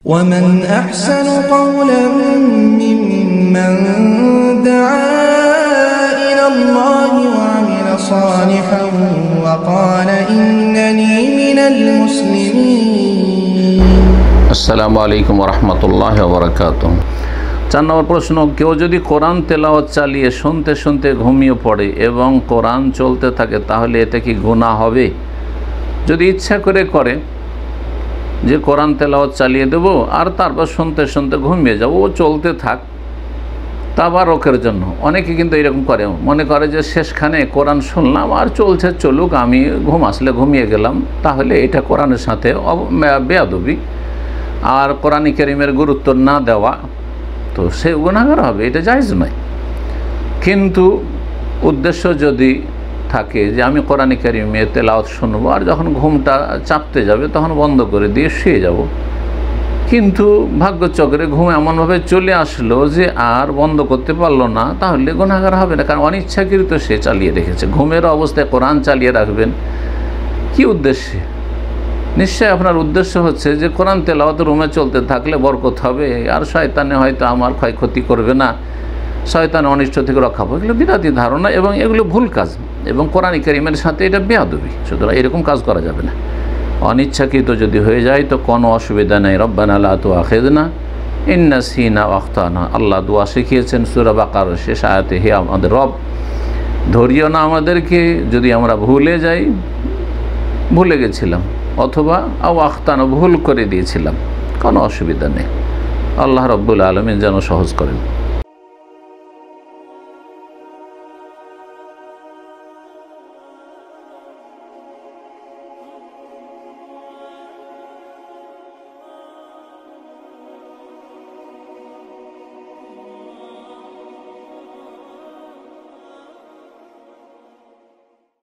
ومن أحسن قولا ممن دعا إلى الله وعمل صالحا وقال إنني من المسلمين। আসসালামু আলাইকুম ওরহমতুল্লাহি ওয়াবারাকাতুহু। 4 নম্বর প্রশ্ন, কেউ যদি কোরআন তেলাওয়াত চালিয়ে শুনতে শুনতে ঘুমিয়ে পড়ে এবং কোরআন চলতে থাকে তাহলে এতে কি গুনাহ হবে? যদি ইচ্ছা করে যে কোরআন তেলাওয়াত চালিয়ে দেব আর তারপর শুনতে শুনতে ঘুমিয়ে যাব, ও চলতে থাক, তা আবার রোকের জন্য। অনেকে কিন্তু এরকম করে, মনে করে যে শেষখানে কোরআন শুনলাম আর চলছে চলুক, আমি ঘুম আসলে ঘুমিয়ে গেলাম, তাহলে এটা কোরআনের সাথে বেয়াদবি আর কোরআন কারীমের গুরুত্ব না দেওয়া, তো সে গুনাহগার হবে, এটা জায়েজ নয়। কিন্তু উদ্দেশ্য যদি থাকে যে আমি কোরআন কারীমে তেলাওয়াত শুনবো আর যখন ঘুমটা চাপতে যাবে তখন বন্ধ করে দিয়ে শুয়ে যাব, কিন্তু ভাগ্যচক্রে ঘুম এমনভাবে চলে আসলো যে আর বন্ধ করতে পারলো না, তাহলে গুনাহগার হবে না, কারণ অনিচ্ছাকৃত সে চালিয়ে রেখেছে। ঘুমের অবস্থায় কোরআন চালিয়ে রাখবেন কি উদ্দেশ্যে? নিশ্চয় আপনার উদ্দেশ্য হচ্ছে যে কোরআন তেলাওয়াত রুমে চলতে থাকলে বরকত হবে আর শয়তানে হয়তো আমার ক্ষয়ক্ষতি করবে না, শয়তান অনিষ্ট থেকে রক্ষা পাবে। এগুলো বিদাতি ধারণা এবং এগুলো ভুল কাজ, এবং কোরআন কারীমের সাথে এটা বেয়াদবি। সুতরাং এরকম কাজ করা যাবে না। অনিচ্ছাকৃত যদি হয়ে যায় তো কোনো অসুবিধা নেই। রব্বানা লা তুআখিযনা ইন নাসিনা ওয়া আখতানা। আল্লাহ দোয়া শিখিয়েছেন সূরা বাকারার শেষ আয়াতে, হে আমাদের রব, ধরিও না আমাদেরকে যদি আমরা ভুলে গেছিলাম, অথবা আও আখতানা, ভুল করে দিয়েছিলাম, কোনো অসুবিধা নেই। আল্লাহ রাব্বুল আলামিন যেন সহজ করেন।